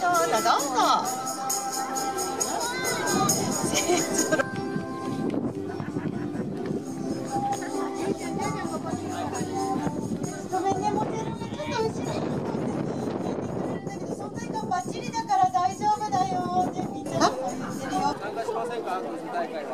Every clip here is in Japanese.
しょう。どうぞ。ごめんね、モデルがちょっと後ろに残ってやってくれるんだけど、存在感バッチリだから大丈夫だよってみんなにも言ってるよ。 参加しませんか、この大会は。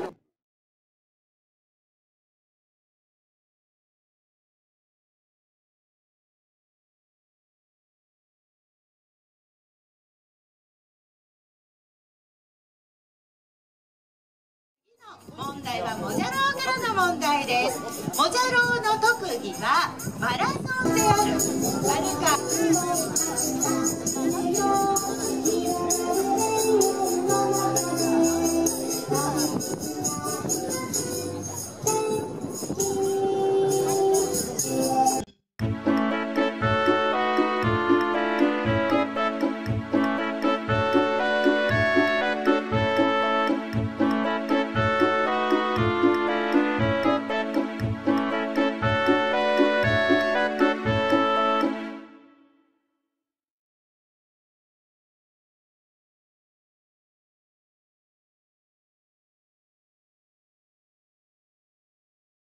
問題はモジャローからの問題です。モジャローの特技はマラソンである。